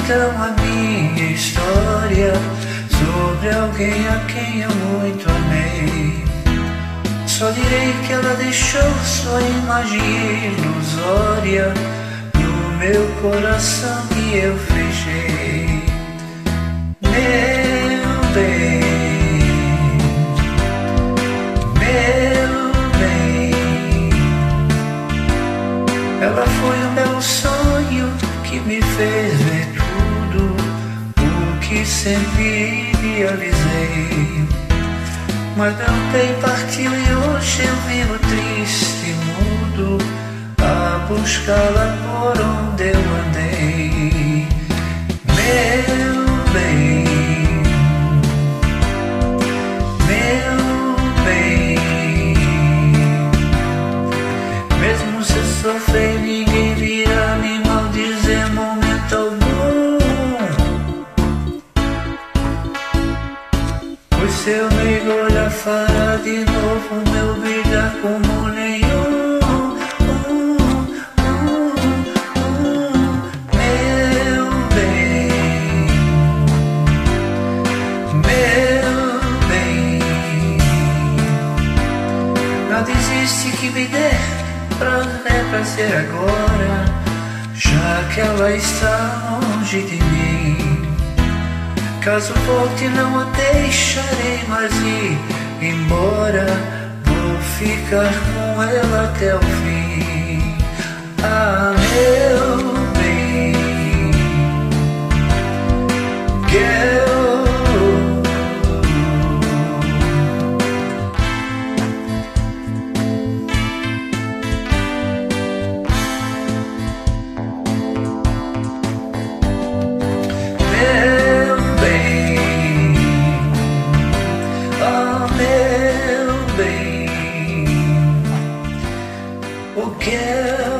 então a minha história sobre alguém a quem eu muito amei. Só direi que ela deixou sua imagem ilusória no meu coração e eu fechei. Meu bem, meu bem, ela foi o meu sonho que me fez ver tudo o que sempre idealizei. Mas meu bem partiu e hoje eu vivo triste e mudo a buscá-la por onde eu andei. Meu bem, meu bem, mesmo se eu sofrer ninguém virá me maldizer momento algum, pois se eu mergulhar fará de novo meu brilhar como nenhum. Meu bem, meu bem, nada existe que me dê pra ser agora, já que ela está longe de mim. Caso volte não a deixarei mais ir embora, vou ficar com ela até o fim. Ah, meu bem, girl, oh girl.